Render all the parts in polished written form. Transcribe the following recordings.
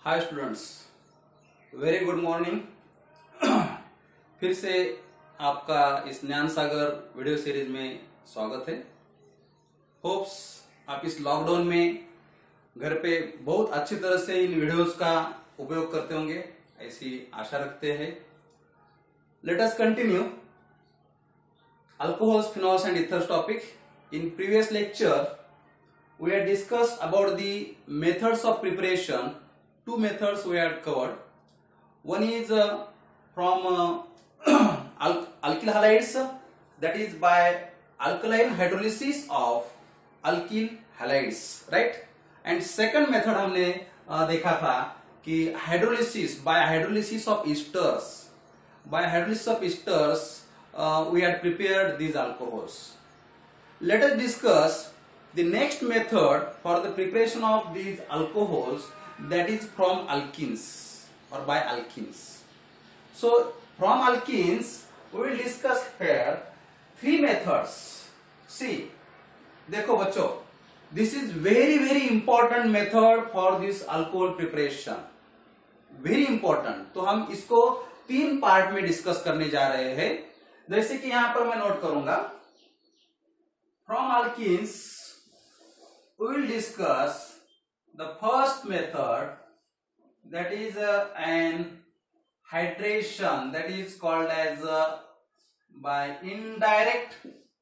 हाय students, very good morning. फिर से आपका इस ज्ञान सागर वीडियो सीरीज में स्वागत है। होप्स आप इस लॉकडाउन में घर पे बहुत अच्छी तरह से इन वीडियोस का उपयोग करते होंगे, ऐसी आशा रखते हैं। Let us continue alcohols, phenols and ethers topic. In previous lecture we had discussed about the methods of preparation. Two methods we had covered. One is from alkyl halides, that is by alkaline hydrolysis of alkyl halides, right? And second method हमने देखा था कि hydrolysis, by hydrolysis of esters. By hydrolysis of esters we had prepared these alcohols. Let us discuss the next method for the preparation of these alcohols, that is from alkenes or by alkenes. So from alkenes we will discuss here three methods. See, देखो बच्चों, this is very important method for this alcohol preparation. Very important. तो हम इसको तीन part में discuss करने जा रहे हैं। जैसे कि यहां पर मैं नोट करूंगा, from alkenes we will discuss the first method, that is an hydration, that is called as by indirect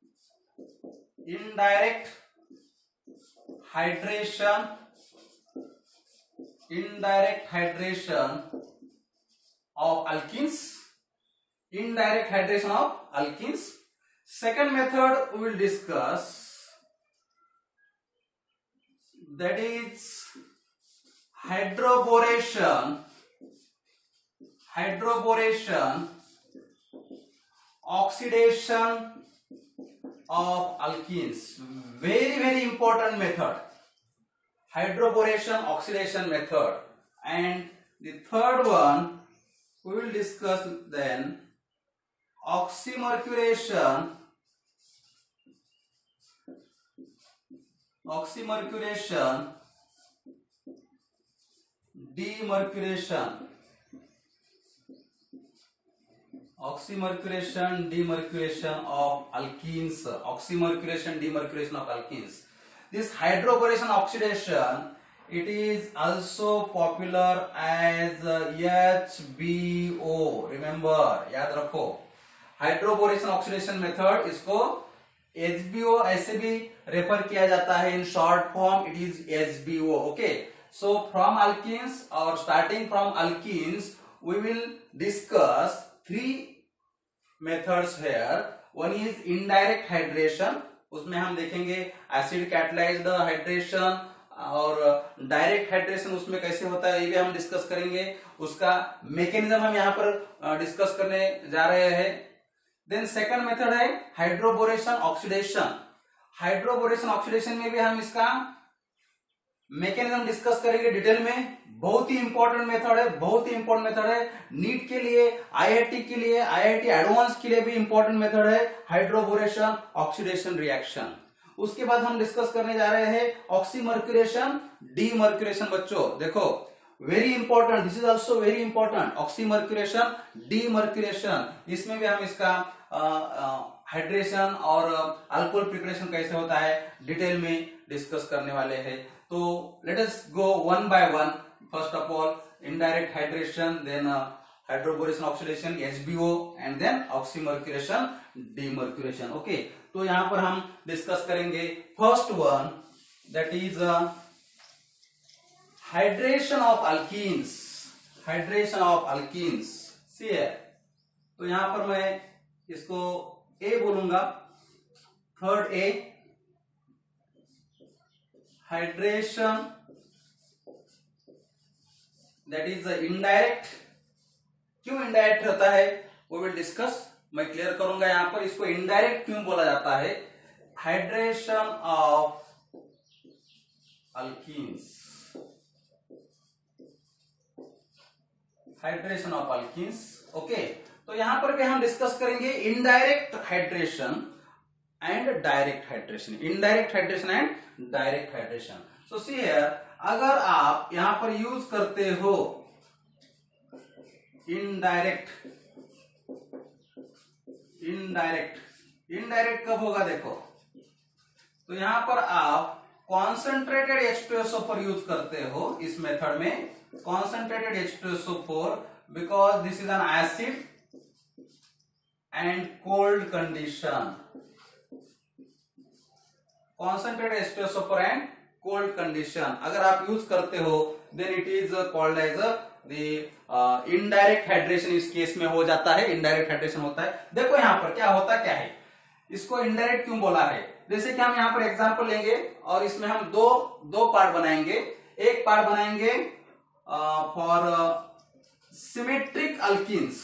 hydration, of alkenes. Indirect hydration of alkenes. Second method we will discuss, that is hydroboration oxidation of alkenes. Very important method, hydroboration oxidation method. And the third one we will discuss then oxymercuration demercuration of alkenes. This hydroboration oxidation, it is also popular as HBO. Remember, याद रखो, hydroboration oxidation method, इसको HBO ऐसे भी refer किया जाता है। In short form it is HBO. Okay, so from alkenes और starting from alkenes we will discuss three methods here. One is indirect hydration, उसमें हम देखेंगे एसिड कैटलाइज्ड हाइड्रेशन, और डायरेक्ट हाइड्रेशन उसमें कैसे होता है ये भी हम डिस्कस करेंगे। उसका मैकेनिज्म हम यहाँ पर डिस्कस करने जा रहे हैं। देन सेकंड मेथड है हाइड्रोबोरेशन ऑक्सीडेशन। हाइड्रोबोरेशन ऑक्सीडेशन में भी हम इसका मैकेनिज्म डिस्कस करेंगे डिटेल में। बहुत ही इंपॉर्टेंट मेथड है, नीट के लिए, IIT के लिए, IIT एडवांस के लिए भी इंपॉर्टेंट मेथड है हाइड्रोबोरेशन ऑक्सीडेशन रिएक्शन। उसके बाद हम डिस्कस करने जा रहे हैं ऑक्सीमर्क्यूरेशन डीमर्क्यूरेशन। बच्चों देखो, very important, this is also very important, oxymercuration demercuration. इसमें भी हम इसका हाइड्रेशन और अल्कोहल प्रिपरेशन कैसे होता है डिटेल में डिस्कस करने वाले हैं। तो let us go one by one. First of all indirect hydration, then hydroboration oxidation HBO, and then oxymercuration demercuration. Okay, तो यहां पर हम डिस्कस करेंगे first one, that is hydration of alkenes. See है, तो यहां पर मैं इसको A बोलूंगा। थर्ड A, हाइड्रेशन दैट इज इनडायरेक्ट। क्यों इनडायरेक्ट होता है वो विल डिस्कस, मैं क्लियर करूंगा यहां पर इसको इनडायरेक्ट क्यों बोला जाता है। Hydration of alkenes, okay. तो यहां पर भी हम डिस्कस करेंगे indirect hydration and direct hydration, So see here, अगर आप यहां पर यूज करते हो इनडायरेक्ट कब होगा देखो, तो यहां पर आप कॉन्सेंट्रेटेड H2SO4 यूज करते हो इस मेथड में, concentrated H2SO4 because this is an acid and cold condition, concentrated H2SO4 and cold condition अगर आप यूज करते हो then it is called as the indirect hydration, इस केस में हो जाता है, इनडायरेक्ट हाइड्रेशन होता है। देखो यहां पर क्या होता क्या है, इसको इनडायरेक्ट क्यों बोला है, जैसे कि हम यहां पर एग्जांपल लेंगे और इसमें हम दो पार्ट बनाएंगे। एक पार्ट बनाएंगे for symmetric alkenes,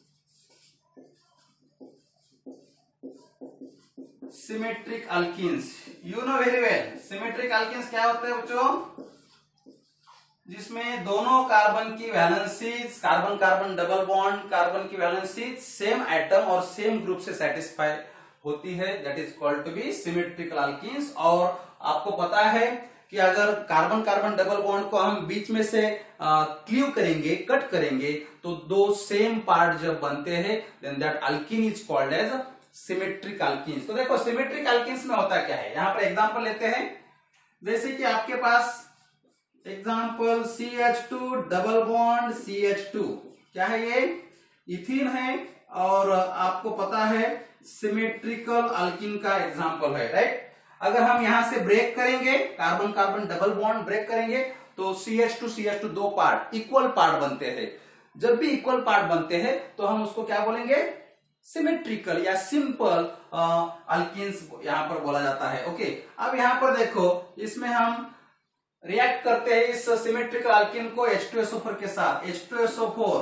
symmetric alkenes you know very well, symmetric alkenes क्या होता है बच्चों, जिसमें दोनों कार्बन की valencies, carbon carbon double bond, carbon की वैलेंसीज सेम एटम और सेम ग्रुप से सेटिस्फाई होती है, that is called to be symmetrical alkenes. और आपको पता है कि अगर कार्बन कार्बन डबल बॉन्ड को हम बीच में से क्लीव करेंगे, कट करेंगे, तो दो सेम पार्ट जब बनते हैं then that alkene is called as symmetric alkenes. तो देखो सिमेट्रिक अल्कीन्स में होता क्या है, यहां पर एग्जांपल लेते हैं, जैसे कि आपके पास example CH2 double bond CH2, क्या है ये, इथीन है, और आपको पता है सिमेट्रिकल अल्कीन का एग्जांपल है, राइट। अगर हम यहां से ब्रेक करेंगे, carbon carbon double bond break करेंगे, तो CH2 दो पार्ट, इक्वल पार्ट बनते हैं। जब भी इक्वल पार्ट बनते हैं तो हम उसको क्या बोलेंगे, सिमेट्रिकल या सिंपल अल्कीन्स यहां पर बोला जाता है। ओके, अब यहां पर देखो, इसमें हम रिएक्ट करते हैं इस सिमेट्रिकल अल्कीन को H2SO4 के साथ, H2SO4,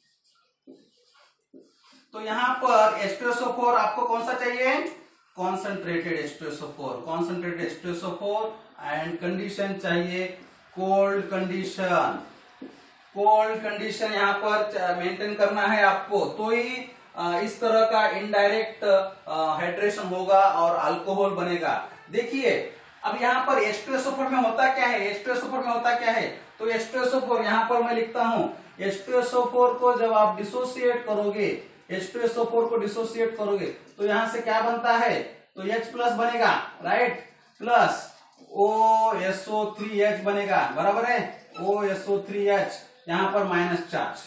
तो यहां पर H2SO4 आपको कौन सा चाहिए, concentrated H2SO4, concentrated H2SO4 and condition चाहिए कोल्ड कंडीशन, कोल्ड कंडीशन यहां पर मेंटेन करना है आपको, तो ही इस तरह का इनडायरेक्ट हाइड्रेशन होगा और अल्कोहल बनेगा। देखिए अब यहाँ पर H2SO4 में होता क्या है, H2SO4 में होता क्या है, तो H2SO4 यहाँ पर मैं लिखता हूं, H2SO4 को जब आप डिसोसिएट करोगे, H2SO4 को डिसोसिएट करोगे तो यहां से क्या बनता है, तो H प्लस बनेगा, राइट, प्लस OSO3H बनेगा, बराबर है, OSO3H, यहां पर minus charge,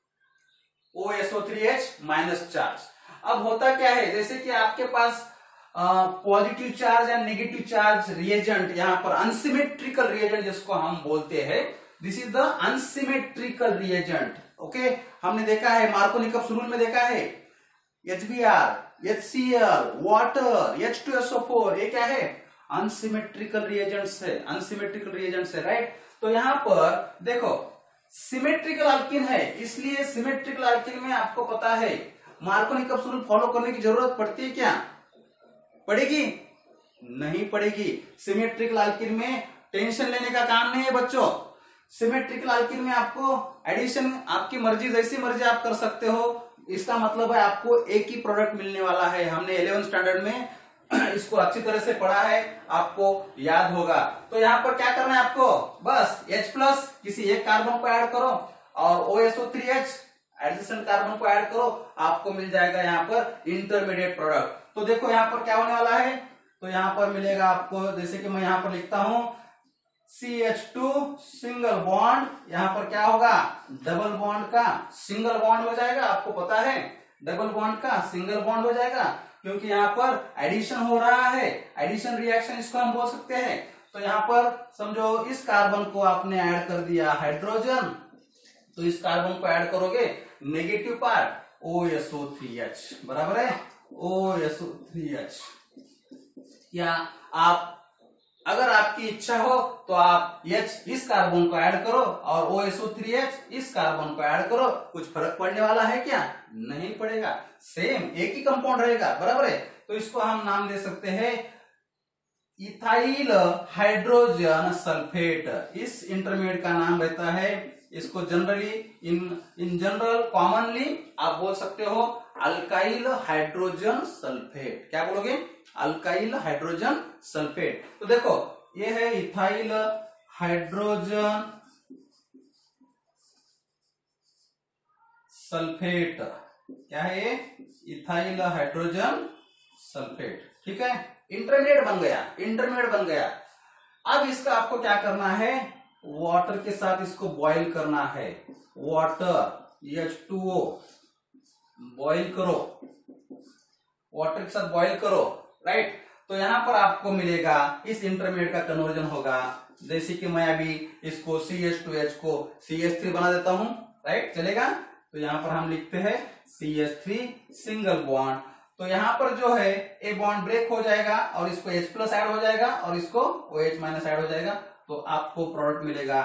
OSO3H minus charge. अब होता क्या है, जैसे कि आपके पास positive charge and negative charge reagent, यहां पर अनसिमेट्रिकल रिएजेंट जिसको हम बोलते हैं, this is the unsymmetrical reagent. Okay, हमने देखा है, मार्कोनी कप रूल में देखा है, HBr, HCl, वाटर, H2SO4, ये क्या है, अनसिमेट्रिकल रिएजेंट्स है, अनसिमेट्रिकल रिएजेंट्स है, राइट। तो यहां पर देखो सिमेट्रिकल अल्कीन है, इसलिए सिमेट्रिकल अल्कीन में आपको पता है मार्कोनी कप रूल फॉलो करने की जरूरत पड़ती है क्या, पड़ेगी, नहीं पड़ेगी। सिमेट्रिकल अल्कीन में टेंशन लेने का काम नहीं है बच्चों, सिमेट्रिकल अल्कीन में आपको एडिशन आपकी मर्जी, जैसी मर्जी आप कर सकते हो, इसका मतलब है आपको एक ही प्रोडक्ट मिलने वाला है। हमने 11th स्टैंडर्ड में इसको अच्छी तरह से पढ़ा है, आपको याद होगा। तो यहाँ पर क्या करना है आपको, बस H प्लस किसी एक कार्बन को ऐड करो और OSO3H एडजेसेंट कार्बन को ऐड करो, आपको मिल जाएगा यहाँ पर इंटरमीडिएट प्रोडक्ट। तो देखो यहाँ पर क्या होने वाला है, तो यहाँ पर मिलेगा आपको, जैसे कि मैं यहाँ पर लिखता हूं CH2 सिंगल बॉन्ड, यहाँ पर क्या होगा, डबल बॉन्ड का सिंगल बॉन्ड हो जाएगा, आपको पता है डबल बॉन्ड का सिंगल बॉन्ड हो जाएगा, क्योंकि यहाँ पर एडिशन हो रहा है, एडिशन रिएक्शन इसको हम बोल सकते हैं। तो यहाँ पर समझो इस कार्बन को आपने ऐड कर दिया हाइड्रोजन, तो इस कार्बन को ऐड करोगे नेगेटिव पार्ट OSO3H, बराबर है, OSO3H। या आप अगर आपकी इच्छा हो तो आप H इस कार्बन को ऐड करो और OSO3H इस कार्बन को ऐड करो, कुछ फर्क पड़ने वाला है क्या, नहीं पड़ेगा, सेम एक ही कंपाउंड रहेगा, बराबर है। तो इसको हम नाम दे सकते हैं इथाइल हाइड्रोजन सल्फेट, इस इंटरमीडिएट का नाम रहता है, इसको जनरली इन जनरल कॉमनली आप बोल सकते हो अल्काइल हाइड्रोजन सल्फेट। क्या बोलोगे, अल्काइल हाइड्रोजन सल्फेट। तो देखो ये है इथाइल हाइड्रोजन सल्फेट। क्या है ये? Ethyl hydrogen sulphate. ठीक है, इंटरमीडिएट बन गया, इंटरमीडिएट बन गया। अब इसका आपको क्या करना है, वाटर के साथ इसको बॉईल करना है। वाटर H2O बॉईल करो, वाटर के साथ बॉईल करो, राइट। तो यहां पर आपको मिलेगा, इस इंटरमीडिएट का कन्वर्जन होगा। जैसे कि मैं अभी इसको CH2H को CH3 बना देता हूं, राइट, चलेगा। तो यहां पर हम लिखते हैं CH3 सिंगल बॉन्ड। तो यहां पर जो है ए बॉन्ड ब्रेक हो जाएगा और इसको H+ ऐड हो जाएगा और इसको OH- ऐड हो जाएगा। तो आपको प्रोडक्ट मिलेगा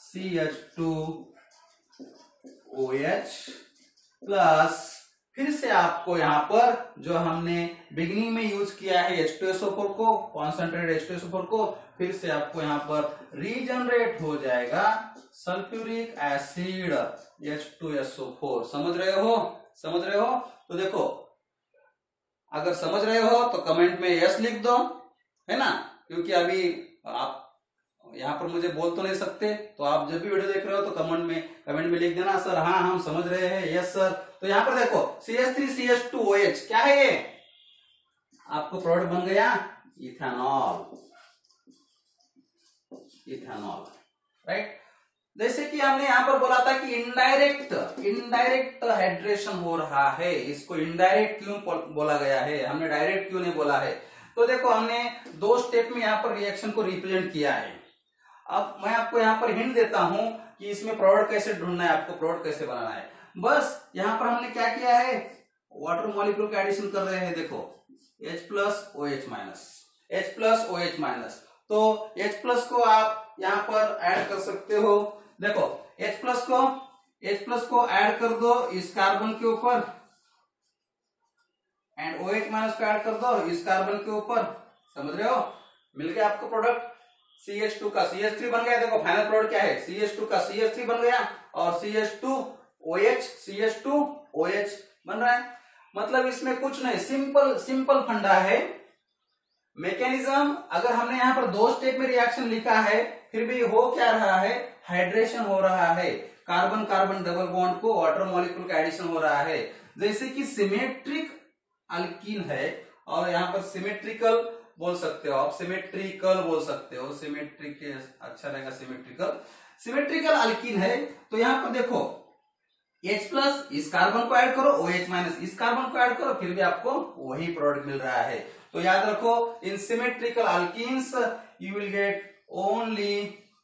CH2OH प्लस, फिर से आपको यहां पर जो हमने बिगिनिंग में यूज किया है H2SO4 को, कॉन्सेंट्रेटेड H2SO4 को, फिर से आपको यहां पर रीजनरेट हो जाएगा सल्फ्यूरिक एसिड H2SO4। समझ रहे हो? समझ रहे हो? तो देखो, अगर समझ रहे हो तो कमेंट में यस लिख दो, है ना, क्योंकि अभी आप यहाँ पर मुझे बोल तो नहीं सकते, तो आप जब भी वीडियो देख रहे हो तो कमेंट में लिख देना सर हाँ हम समझ रहे हैं, यस सर। तो यहाँ पर देखो CH3CH2OH क्या है ये, आपको प्रोडक्ट बन गया इथेनॉल, इथेनॉल, राइट। जैसे कि हमने यहाँ पर बोला था कि इनडायरेक्ट हाइड्रेशन हो रहा है, इसको इनडायरेक्ट क्यों बोला गया है, हमने डायरेक्ट क्यों नहीं बोला है। तो देखो, हमने 2 स्टेप में यहाँ पर रिएक्शन को रिप्रेजेंट किया है। अब मैं आपको यहाँ पर हिंट देता हूं कि इसमें प्रोडक्ट कैसे ढूंढना है, आपको प्रोडक्ट कैसे बनाना है। बस यहाँ पर हमने क्या किया है, वाटर मॉलिक्यूल का एडिशन कर रहे हैं। देखो H+OH-, H+OH-। तो H+ को आप यहाँ पर ऐड कर सकते हो। देखो H+ को ऐड कर दो इस कार्बन के ऊपर, एंड OH- को ऐड कर दो इस कार्बन के ऊपर। समझ रहे हो? मिल गया आपको प्रोडक्ट। CH2 का CH3 बन गया। देखो फाइनल प्रोडक्ट क्या है, CH2 का CH3 बन गया और CH2OH बन रहा है। मतलब इसमें कुछ नहीं, सिंपल फंडा है। मैकेनिज्म, अगर हमने यहाँ पर 2 स्टेप में रिएक्शन लिखा है, फिर भी हो क्या रहा है, हाइड्रेशन हो रहा है। कार्बन कार्बन डबल बॉन्ड को वाटर मॉलिक्यूल का एडिशन हो रहा है। जैसे कि सिमेट्रिक अल्कीन है, और यहाँ पर सिमेट्रिकल बोल सकते हो आप, सिमेट्रिकल बोल सकते हो, सिमेट्रिक अच्छा रहेगा, सिमेट्रिकल अल्कीन है। तो यहाँ पर देखो H+ इस कार्बन को ऐड करो, OH- इस कार्बन को ऐड करो, फिर भी आपको वही प्रोडक्ट मिल रहा है। तो याद रखो, in symmetrical alkenes you will get only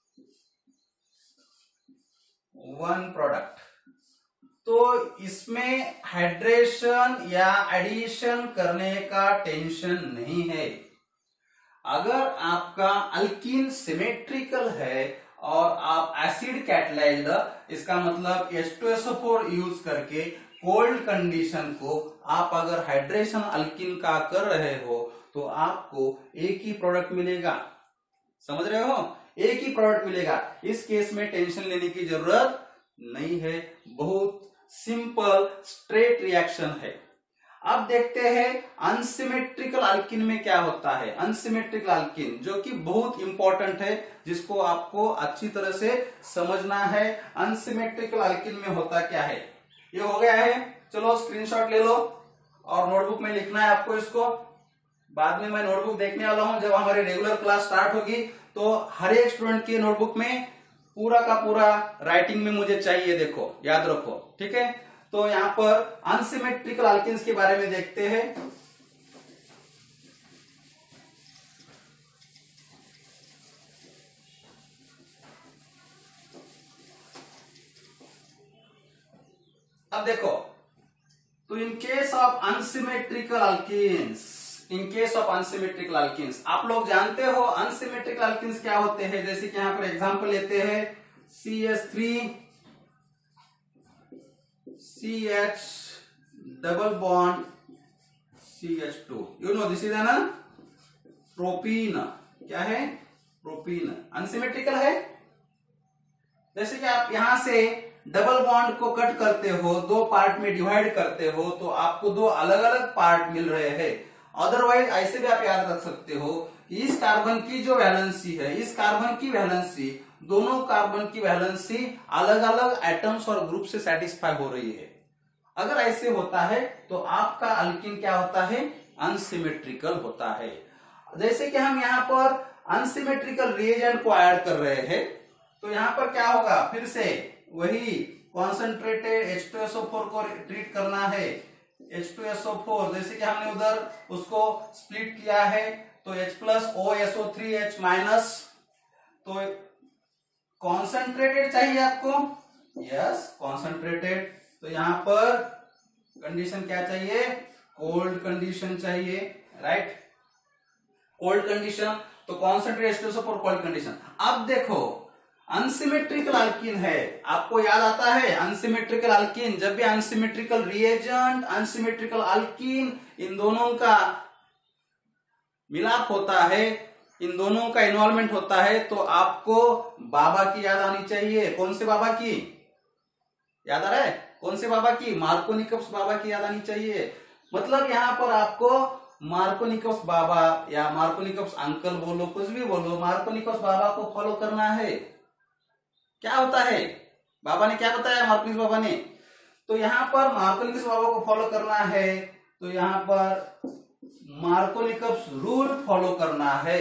1 product. तो इसमें हाइड्रेशन या एडिशन करने का टेंशन नहीं है। अगर आपका अल्कीन सिमेट्रिकल है और आप एसिड कैटलाइज्ड, इसका मतलब H2SO4 यूज करके कोल्ड कंडीशन को आप अगर हाइड्रेशन अल्कीन का कर रहे हो, तो आपको एक ही प्रोडक्ट मिलेगा। समझ रहे हो? एक ही प्रोडक्ट मिलेगा। इस केस में टेंशन लेने की जरूरत नहीं है, बहुत सिंपल स्ट्रेट रिएक्शन है। अब देखते हैं अनसिमेट्रिकल अल्कीन में क्या होता है। अनसिमेट्रिकल अल्कीन जो कि बहुत इंपॉर्टेंट है, जिसको आपको अच्छी तरह से समझना है। अनसिमेट्रिकल अल्कीन में होता क्या है, ये हो गया है। चलो स्क्रीनशॉट ले लो और नोटबुक में लिखना है आपको इसको। बाद में मैं नोटबुक देखने वाला हूं, जब हमारी रेगुलर क्लास स्टार्ट होगी तो हर एक स्टूडेंट के नोटबुक में पूरा का पूरा राइटिंग में मुझे चाहिए। देखो याद रखो, ठीक है। तो यहां पर अनसिमेट्रिकल अल्कीन्स के बारे में देखते हैं। अब देखो, तो in case of unsymmetrical alkenes, आप लोग जानते हो अनसिमेट्रिकल अल्कीन्स क्या होते हैं। जैसे कि यहां पर एग्जांपल लेते हैं CH3 CH double bond CH2, you know this is an propene. क्या है? प्रोपीन। अनसिमेट्रिकल है। जैसे कि आप यहां से डबल बॉन्ड को कट करते हो, 2 पार्ट में डिवाइड करते हो, तो आपको 2 अलग अलग पार्ट मिल रहे हैं। अदरवाइज ऐसे भी आप याद रख सकते हो इस कार्बन की जो वैलेंसी है, इस कार्बन की वैलेंसी, दोनों कार्बन की वैलेंसी अलग अलग एटम्स और ग्रुप से सेटिस्फाई हो रही है। अगर ऐसे होता है तो आपका अल्कीन क्या होता है, अनसिमेट्रिकल होता है। जैसे कि हम यहाँ पर अनसिमेट्रिकल रिएजेंट को ऐड कर रहे हैं, तो यहाँ पर क्या होगा, फिर से वही कॉन्सेंट्रेटेड H2SO4 को ट्रीट करना है। H2SO4 जैसे कि हमने उधर उसको स्प्लिट किया है, तो H प्लस OSO3H माइनस, तो कॉन्सेंट्रेटेड चाहिए आपको, यस कॉन्सेंट्रेटेड, तो यहां पर कंडीशन क्या चाहिए, कोल्ड कंडीशन चाहिए, राइट, कोल्ड कंडीशन, तो कॉन्सेंट्रेटेड H2SO4 कोल्ड कंडीशन। अब देखो अनसिमेट्रिकल अल्कीन है, आपको याद आता है अनसिमेट्रिकल अल्कीन, जब भी अनसिमेट्रिकल रिएजेंट, अनसिमेट्रिकल अल्कीन, इन दोनों का मिलाप होता है, इन दोनों का इन्वॉल्वमेंट होता है, तो आपको बाबा की याद आनी चाहिए। कौन से बाबा की याद आ रहा है, कौन से बाबा की, मार्कोनिकप्स बाबा की याद आनी चाहिए। मतलब यहाँ पर आपको मार्कोनिकप्स बाबा या मार्कोनिकप्स अंकल बोलो, कुछ भी बोलो, मार्कोनिकप्स बाबा को फॉलो करना है। क्या होता है, बाबा ने क्या बताया, मार्कोनिकप्स बाबा ने, तो यहाँ पर मार्कोनिकप्स बाबा को फॉलो करना है, तो यहाँ पर मार्कोनिकप्स रूल फॉलो करना है।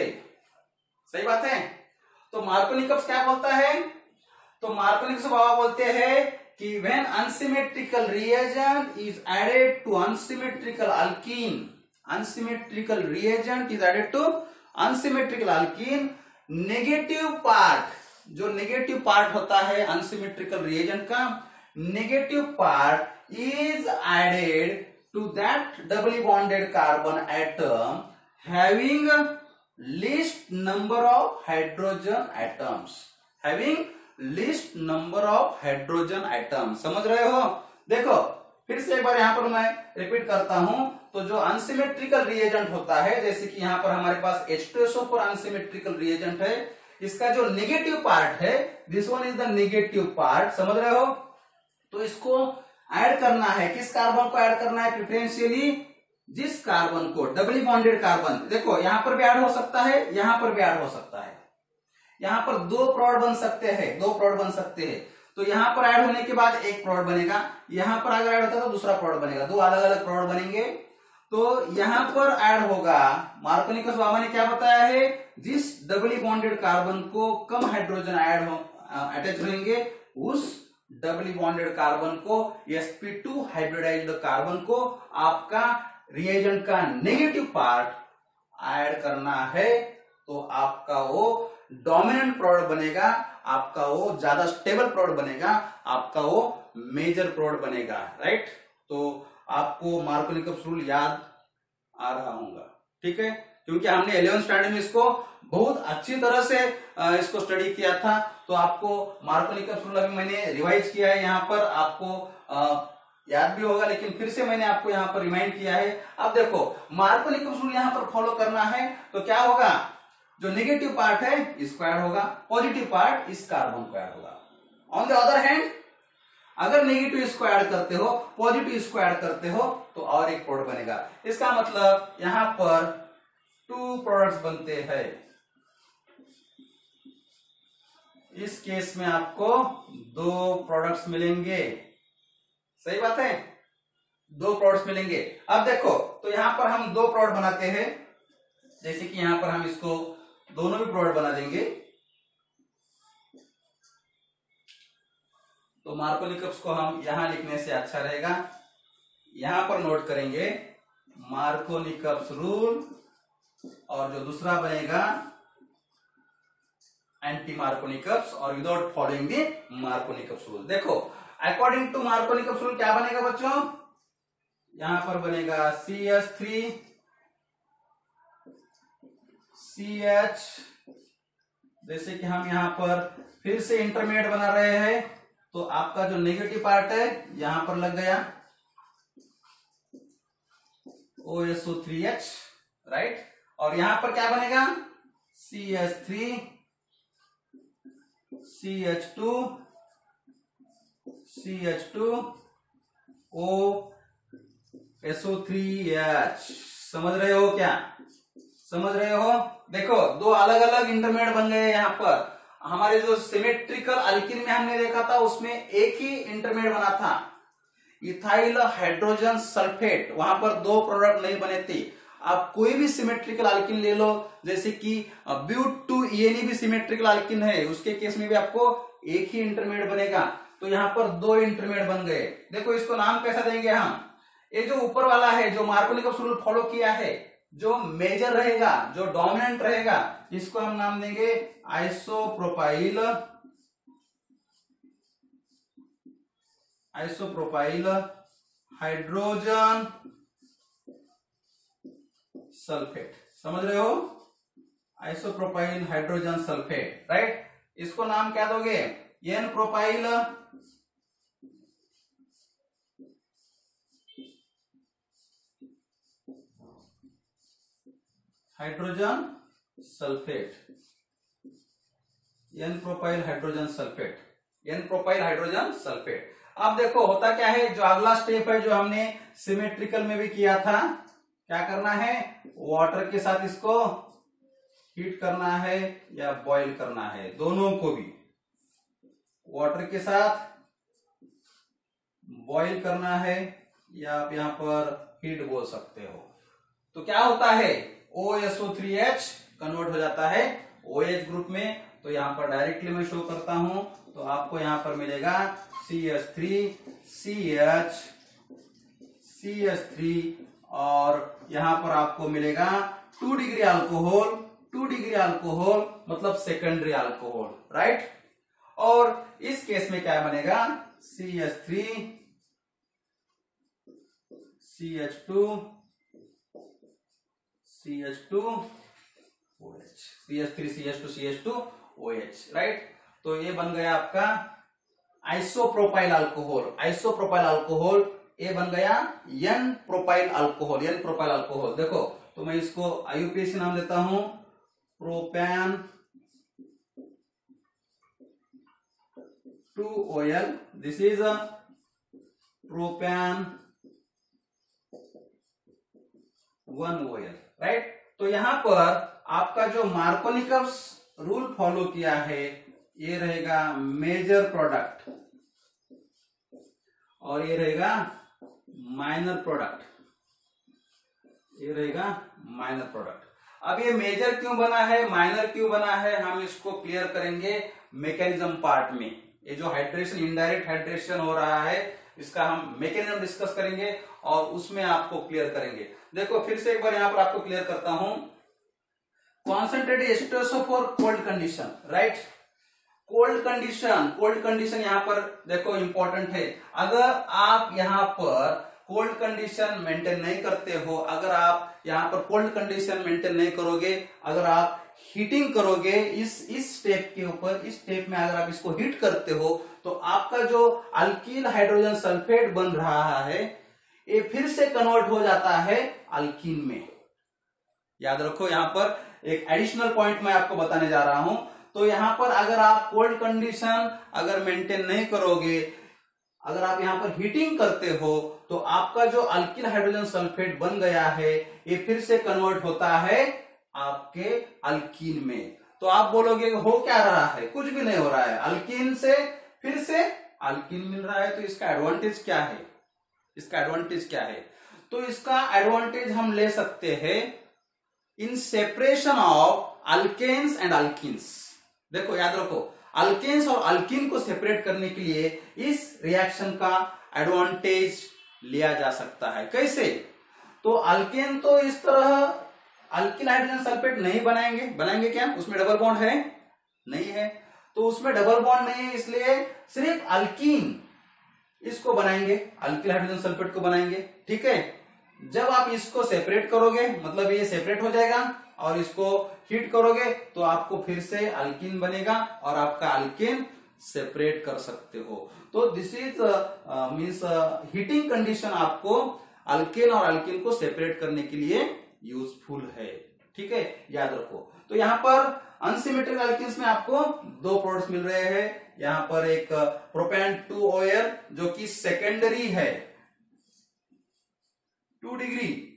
सही बात है। तो मार्कोनिकप्स क्या बोलता है, तो मार्कोनिकप्स बाबा बोलते हैं कि when unsymmetrical reagent is added to unsymmetrical alkene, unsymmetrical reagent is added to unsymmetrical alkene, negative part, जो नेगेटिव पार्ट होता है अनसिमेट्रिकल रिएजेंट का, negative part is added to that doubly bonded carbon atom having least number of hydrogen atoms, having least number of hydrogen atoms। समझ रहे हो। देखो फिर से एक बार यहां पर मैं रिपीट करता हूं, तो जो अनसिमेट्रिकल रिएजेंट होता है, जैसे कि यहां पर हमारे पास H2SO4 अनसिमेट्रिकल रिएजेंट है, इसका जो नेगेटिव पार्ट है, this one is the negative part, समझ रहे हो। तो इसको ऐड करना है, किस कार्बन को ऐड करना है, प्रिफरेंशियली जिस कार्बन को डबली बॉन्डेड कार्बन, देखो यहां पर भी ऐड हो सकता है, यहां पर भी ऐड हो सकता है, यहां पर दो प्रोड बन सकते हैं, दो प्रोड बन सकते हैं, तो यहां पर ऐड होने के बाद एक प्रोड बनेगा, यहां पर अगर ऐड होता है तो दूसरा प्रोड बनेगा, दो अलग अलग प्रोड बनेंगे। तो यहां पर ऐड होगा, मार्कोनिकस बाबा ने क्या बताया है, जिस डबली बॉन्डेड कार्बन को कम हाइड्रोजन ऐड हो अटैच रहेंगे, उस डबली बॉन्डेड कार्बन को, sp2 हाइब्रिडाइज्ड कार्बन को आपका रिएजेंट का नेगेटिव पार्ट ऐड करना है, तो आपका वो डोमिनेंट प्रोडक्ट बनेगा, आपका वो ज्यादा स्टेबल प्रोडक्ट बनेगा, आपका वो मेजर प्रोडक्ट बनेगा, राइट। तो आपको मार्कोनिकप्स रूल याद आ रहा होगा, ठीक है, क्योंकि हमने 11th स्टैंडर्ड में इसको बहुत अच्छी तरह से इसको स्टडी किया था। तो आपको मार्कोनिकप्स रूल अभी मैंने रिवाइज किया है, यहाँ पर आपको याद भी होगा, लेकिन फिर से मैंने आपको यहाँ पर रिमाइंड किया है। अब देखो मार्कोनिकप्स रूल यहाँ पर फॉलो करना है, तो क्या होगा, जो नेगेटिव पार्ट है इसको ऐड होगा, पॉजिटिव पार्ट इस कार्बन को ऐड होगा। ऑन द अदर हैंड अगर नेगेटिव इसको ऐड करते हो, पॉजिटिव इसको ऐड करते हो, तो और एक प्रोडक्ट बनेगा। इसका मतलब यहां पर 2 प्रोडक्ट्स बनते हैं। इस केस में आपको 2 प्रोडक्ट्स मिलेंगे, सही बात है, 2 प्रोडक्ट्स मिलेंगे। अब देखो तो यहां पर हम 2 प्रोडक्ट बनाते हैं, जैसे कि यहां पर हम इसको दोनों भी प्रोडक्ट बना देंगे। तो मार्कोनिकप्स को हम यहां लिखने से अच्छा रहेगा, यहां पर नोट करेंगे मार्कोनिकप्स रूल, और जो दूसरा बनेगा एंटी मार्कोनिकप्स, और without following the Markovnikov's rule. देखो अकॉर्डिंग टू मार्कोनिकप्स रूल क्या बनेगा बच्चों, यहां पर बनेगा CH3 CH, जैसे कि हम यहां पर फिर से इंटरमीडिएट बना रहे हैं, तो आपका जो नेगेटिव पार्ट है यहां पर लग गया OSO3H, राइट, और यहां पर क्या बनेगा CH3 CH2 CH2 OSO3H। समझ रहे हो क्या, समझ रहे हो? देखो दो अलग अलग इंटरमीडिएट बन गए यहाँ पर। हमारे जो सिमेट्रिकल अल्किन में हमने देखा था उसमें एक ही इंटरमीडिएट बना था, इथाइल हाइड्रोजन सल्फेट, वहां पर दो प्रोडक्ट नहीं बने थे। आप कोई भी सिमेट्रिकल अल्किन ले लो, जैसे कि ब्यूट 2-ENE भी सिमेट्रिकल अल्किन है, उसके केस में भी आपको एक ही इंटरमीडिएट बनेगा। तो यहाँ पर दो इंटरमीडिएट बन गए। देखो इसको नाम कैसा देंगे हम, ये जो ऊपर वाला है जो मार्कोनिकॉफ रूल फॉलो किया है, जो मेजर रहेगा, जो डोमिनेंट रहेगा, इसको हम नाम देंगे आइसोप्रोपाइल हाइड्रोजन सल्फेट। समझ रहे हो? Isopropyl hydrogen sulphate, right. इसको नाम क्या दोगे, n propyl hydrogen sulphate, n propyl hydrogen sulphate, n propyl hydrogen sulphate. अब देखो होता क्या है, जो अगला स्टेप है जो हमने सिमेट्रिकल में भी किया था, क्या करना है, वाटर के साथ इसको हीट करना है या बॉईल करना है, दोनों को भी वाटर के साथ बॉईल करना है या आप यहां पर हीट बोल सकते हो। तो क्या होता है, OSO3H कन्वर्ट हो जाता है OH ग्रुप में। तो यहां पर डायरेक्टली मैं शो करता हूं, तो आपको यहां पर मिलेगा CH3 और यहां पर आपको मिलेगा 2 डिग्री अल्कोहल, 2 डिग्री अल्कोहल मतलब सेकेंडरी अल्कोहल, राइट। और इस केस में क्या बनेगा, CH3 CH2 CH2OH, CH3 CH2 CH2OH, right. तो ये बन गया आपका आइसोप्रोपाइल अल्कोहल, आइसोप्रोपाइल अल्कोहल। ये बन गया n propyl alcohol, n propyl alcohol. देखो तो मैं इसको IUPAC नाम देता हूं, propane 2OL, this is propane 1OL, right. तो यहां पर आपका जो मार्कोनिकॉफ रूल फॉलो किया है, ये रहेगा मेजर प्रोडक्ट और ये रहेगा माइनर प्रोडक्ट, ये रहेगा माइनर प्रोडक्ट। अब ये मेजर क्यों बना है, माइनर क्यों बना है, हम इसको क्लियर करेंगे मैकेनिज्म पार्ट में। ये जो हाइड्रेशन, इनडायरेक्ट हाइड्रेशन हो रहा है, इसका हम मैकेनिज्म डिस्कस करेंगे और उसमें आपको क्लियर करेंगे। देखो फिर से एक बार यहां पर आपको क्लियर करता हूं, कॉन्सेंट्रेटेड एस्टरेसो for cold condition, right. Cold condition यहां पर देखो इंपॉर्टेंट है। अगर आप यहां पर कोल्ड कंडीशन मेंटेन नहीं करते हो, अगर आप यहां पर कोल्ड कंडीशन मेंटेन नहीं करोगे, अगर आप हीटिंग करोगे इस स्टेप के ऊपर, इस स्टेप में अगर आप इसको हीट करते हो, तो आपका जो अल्कील हाइड्रोजन सल्फेट बन रहा है, ये फिर से कन्वर्ट हो जाता है अल्कीन में। याद रखो, यहां पर एक एडिशनल पॉइंट मैं आपको बताने जा रहा हूं। तो यहां पर अगर आप कोल्ड कंडीशन अगर मेंटेन नहीं करोगे, अगर आप यहां पर हीटिंग करते हो, तो आपका जो अल्कील हाइड्रोजन सल्फेट बन गया है, ये फिर से कन्वर्ट होता है आपके अल्कीन में। तो आप बोलोगे हो क्या रहा है, कुछ भी नहीं हो रहा है, अल्कीन से फिर से अल्कीन मिल रहा है। तो इसका एडवांटेज क्या है, इसका एडवांटेज क्या है, तो इसका एडवांटेज हम ले सकते हैं in separation of alkanes and alkenes. देखो याद रखो, अल्केन्स और अल्कीन को सेपरेट करने के लिए इस रिएक्शन का एडवांटेज लिया जा सकता है। कैसे, तो अल्केन तो इस तरह अल्कील हाइड्रोजन सल्फेट नहीं बनाएंगे, बनाएंगे क्या, उसमें डबल बॉन्ड है नहीं है, तो उसमें डबल बॉन्ड नहीं है, इसलिए सिर्फ अल्कीन इसको बनाएंगे, अल्कील हाइड्रोजन सल्फेट को बनाएंगे। ठीक है, जब आप इसको सेपरेट करोगे, मतलब ये सेपरेट हो जाएगा, और इसको हीट करोगे तो आपको फिर से अल्कीन बनेगा और आपका अल्कीन सेपरेट कर सकते हो। तो this is means heating condition आपको अल्केन और अल्कीन को सेपरेट करने के लिए यूजफुल है। ठीक है, याद रखो। तो यहाँ पर अनसिमेट्रिक अल्कीन्स में आपको दो प्रोडक्ट्स मिल रहे हैं। यहाँ पर एक प्रोपेन 2OL जो कि सेकेंडरी है, 2 डिग्री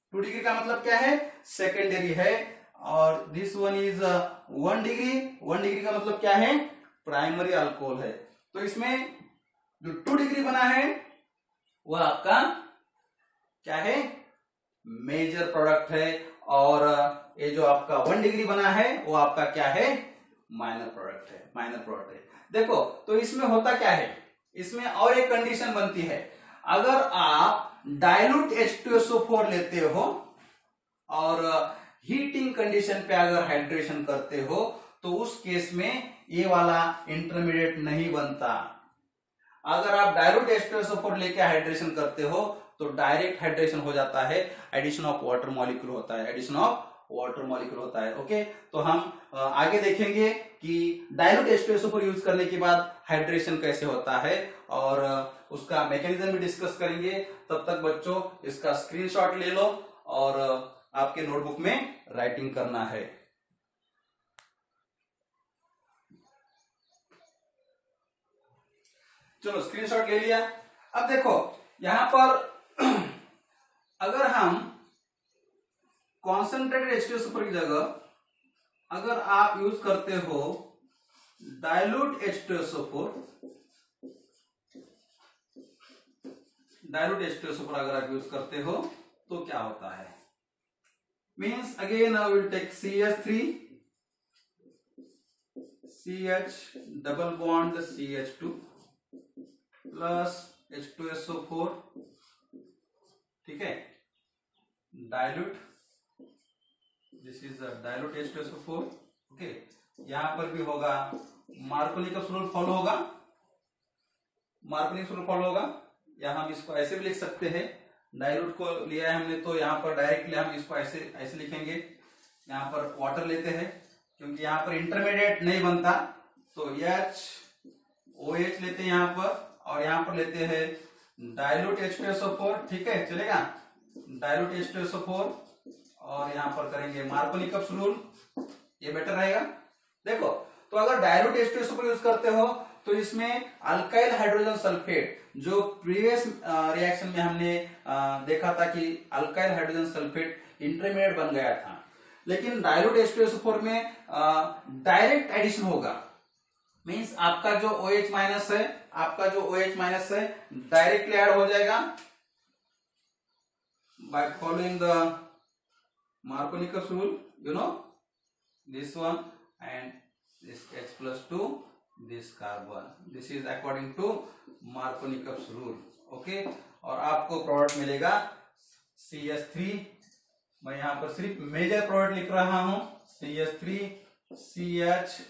2 डिग्री का मतलब क्या है, सेकेंडरी है। और this one is 1 degree, 1 degree का मतलब क्या है, प्राइमरी अल्कोहल है। तो इसमें जो 2 डिग्री बना है वह आपका क्या है, मेजर प्रोडक्ट है। और ये जो आपका 1 डिग्री बना है वो आपका क्या है, माइनर प्रोडक्ट है, माइनर प्रोडक्ट है। देखो तो इसमें होता क्या है, इसमें और एक कंडीशन बनती है, अगर आप डाइल्यूट H2SO4 लेते हो और हीटिंग कंडीशन पे अगर हाइड्रेशन करते हो तो उस केस में ये वाला इंटरमीडिएट नहीं बनता। अगर आप डाइल्यूट H2SO4 लेके हाइड्रेशन करते हो तो डायरेक्ट हाइड्रेशन हो जाता है, एडिशन ऑफ वाटर मॉलिक्यूल होता है, एडिशन ऑफ वाटर मॉलिक्यूल होता है। ओके, तो हम आगे देखेंगे कि डाइल्यूट H2SO4 यूज करने के बाद हाइड्रेशन कैसे होता है और उसका मैकेनिज्म भी डिस्कस करेंगे। तब तक बच्चों इसका स्क्रीनशॉट ले लो और आपके नोटबुक में राइटिंग करना है। चलो स्क्रीनशॉट ले लिया। अब देखो यहां पर अगर हम कॉन्सेंट्रेटेड H2SO4 की जगह अगर आप यूज करते हो डाइल्यूट H2SO4, डाइल्यूट H2SO4 अगर आप यूज करते हो तो क्या होता है, means again I will take CH3 CH double bond CH2 plus H2SO4, ठीक है, dilute, this is dilute H2SO4। Okay, यहां पर भी होगा मार्कोनिकस रूल फॉलो होगा, मार्कोनिकस रूल फॉलो होगा। यहां हम इसको ऐसे भी लिख सकते हैं, डाइल्यूट को लिया है हमने तो यहां पर डायरेक्टली हम इसको ऐसे ऐसे लिखेंगे। यहां पर वाटर लेते हैं क्योंकि यहां पर इंटरमीडिएट नहीं बनता, तो OH लेते हैं यहां पर, और यहां पर लेते हैं डाइल्यूट H2SO4, ठीक है, चलेगा, डाइल्यूट H2SO4 और यहां पर करेंगे मार्कोनिकस रूल, ये बेटर रहेगा। देखो तो अगर डाइल्यूट H2SO4 यूज करते हो तो इसमें अल्काइल हाइड्रोजन सल्फेट, जो प्रीवियस रिएक्शन में हमने देखा था कि अल्काइल हाइड्रोजन सल्फेट इंटरमीडिएट बन गया था, लेकिन डाइल्यूट H2SO4 में डायरेक्ट एडिशन होगा, मींस आपका जो OH माइनस है, आपका जो OH माइनस है डायरेक्टली ऐड हो जाएगा by following the Markovnikov's rule, you know this one and this H plus 2, this carbon, this is according to Markovnikov's rule। Okay, और आपको प्रोडक्ट मिलेगा CH3, मैं यहां पर सिर्फ मेजर प्रोडक्ट लिख रहा हूं, CH3 CH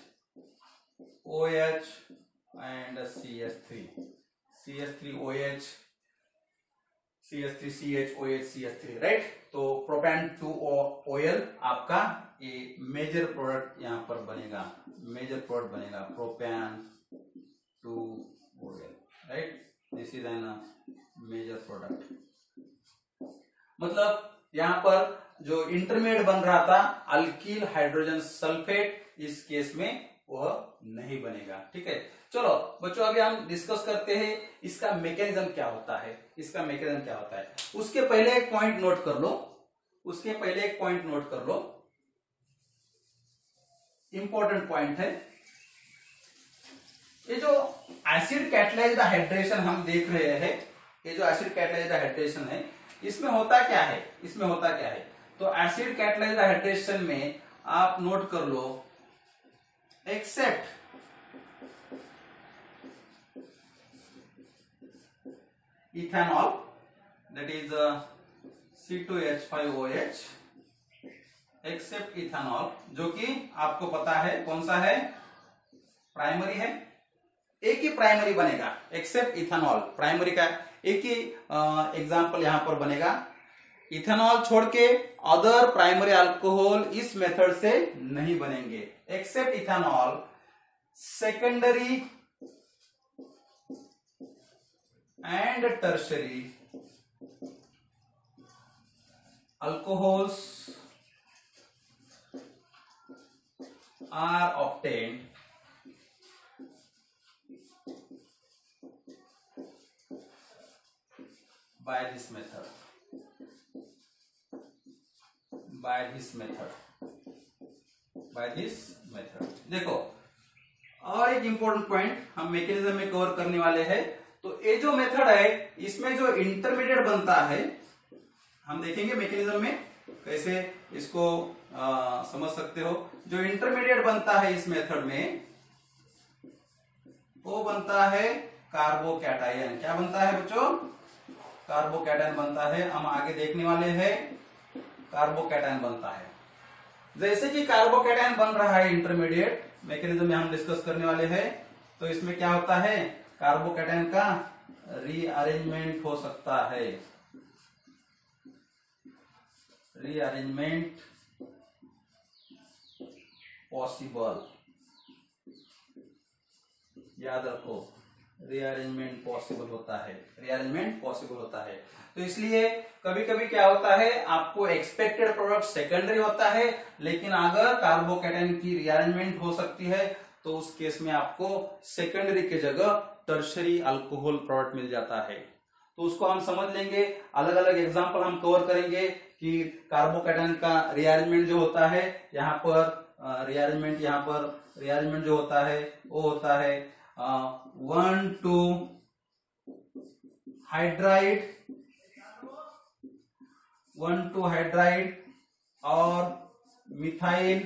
OH and CH3 OH CH3 CH OH CH3, right. तो प्रोपेन 2 ऑयल आपका ये मेजर प्रोडक्ट यहां पर बनेगा, मेजर प्रोडक्ट बनेगा propane 2 oil, right, this is an major product. मतलब यहां पर जो इंटरमीडिएट बन रहा था अल्कील हाइड्रोजन सल्फेट, इस केस में वह नहीं बनेगा, ठीक है। चलो बच्चों अभी हम डिस्कस करते हैं इसका मैकेनिज्म क्या होता है, इसका मैकेनिज्म क्या होता है। उसके पहले एक पॉइंट नोट कर लो, उसके पहले एक पॉइंट नोट कर लो, इंपॉर्टेंट पॉइंट है। ये जो एसिड कैटलाइज्ड हाइड्रेशन हम देख रहे हैं, ये जो एसिड कैटलाइज्ड हाइड्रेशन है, इसमें होता क्या है, इसमें होता क्या है, तो एसिड कैटलाइज्ड हाइड्रेशन में आप नोट कर लो, except ethanol, that is C2H5OH, except ethanol, जो कि आपको पता है कौन सा है, प्राइमरी है, एक ही प्राइमरी बनेगा, एक्सेप्ट इथेनॉल प्राइमरी का एक ही एग्जांपल यहां पर बनेगा। इथेनॉल छोड़ के अदर प्राइमरी अल्कोहल इस मेथड से नहीं बनेंगे, except ethanol secondary and tertiary alcohols are obtained by this method। By this method. देखो और एक इंपॉर्टेंट पॉइंट हम मैकेनिज्म में कवर करने वाले हैं। तो ये जो मेथड है इसमें जो इंटरमीडिएट बनता है, हम देखेंगे मैकेनिज्म में कैसे इसको समझ सकते हो। जो इंटरमीडिएट बनता है इस मेथड में वो बनता है कार्बोकैटायन। क्या बनता है बच्चों? कार्बोकैटायन बनता है। हम आगे देखने वाले हैं कार्बोकैटायन बनता है। जैसे कि कार्बोकैटायन बन रहा है इंटरमीडिएट मैकेनिज्म में हम डिस्कस करने वाले हैं, तो इसमें क्या होता है, कार्बोकैटायन का रीअरेंजमेंट हो सकता है। रीअरेंजमेंट पॉसिबल, याद रखो, रीअरेंजमेंट पॉसिबल होता है, रीअरेंजमेंट पॉसिबल होता है। तो इसलिए कभी कभी क्या होता है, आपको एक्सपेक्टेड प्रोडक्ट सेकेंडरी होता है, लेकिन अगर कार्बोकैटायन की रीअरेंजमेंट हो सकती है तो उस केस में आपको सेकेंडरी के जगह टर्शरी अल्कोहल प्रोडक्ट मिल जाता है। तो उसको हम समझ लेंगे, अलग अलग एग्जांपल हम कवर करेंगे कि कार्बोकैटायन का रीअरेंजमेंट जो होता है, यहाँ पर रीअरेंजमेंट जो होता है वो होता है 1,2 हाइड्राइड, 1,2 हाइड्राइड और मिथाइल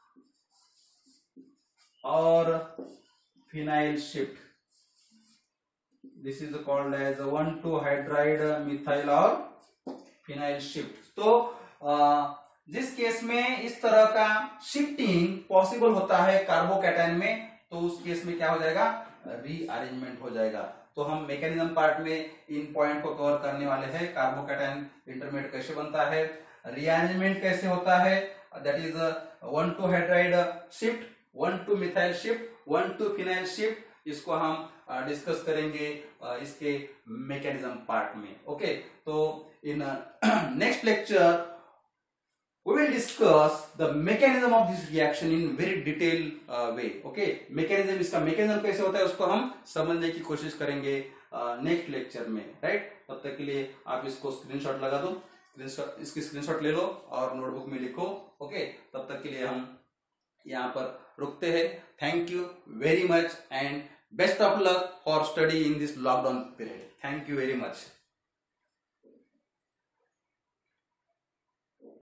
और phenyl shift. This is called as 1,2 hydride methyl और फिनाइल शिफ्ट। तो जिस केस में इस तरह का शिफ्टिंग पॉसिबल होता है कार्बोकैटायन में, तो उस केस में क्या हो जाएगा, रीअरेंजमेंट हो जाएगा। तो हम मैकेनिज्म पार्ट में इन पॉइंट को कवर करने वाले हैं। कार्बोकैटायन इंटरमीडिएट कैसे बनता है, रीअरेंजमेंट कैसे होता है, that is 1,2 hydride shift, 1,2 methyl shift, 1,2 phenyl shift, इसको हम डिस्कस करेंगे इसके मैकेनिज्म पार्ट में। ओके, तो in next lecture we will discuss the mechanism of this reaction in very detailed way. Okay, mechanism, इसका mechanism कैसे होता है उसको हम समझने की कोशिश करेंगे नेक्स्ट लेक्चर में, राइट। तब तक के लिए आप इसको स्क्रीनशॉट लगा दो, इसकी स्क्रीनशॉट ले लो और नोटबुक में लिखो। ओके, तब तक के लिए हम यहाँ पर रुकते हैं। Thank you very much and best of luck for study in this lockdown period. Thank you very much.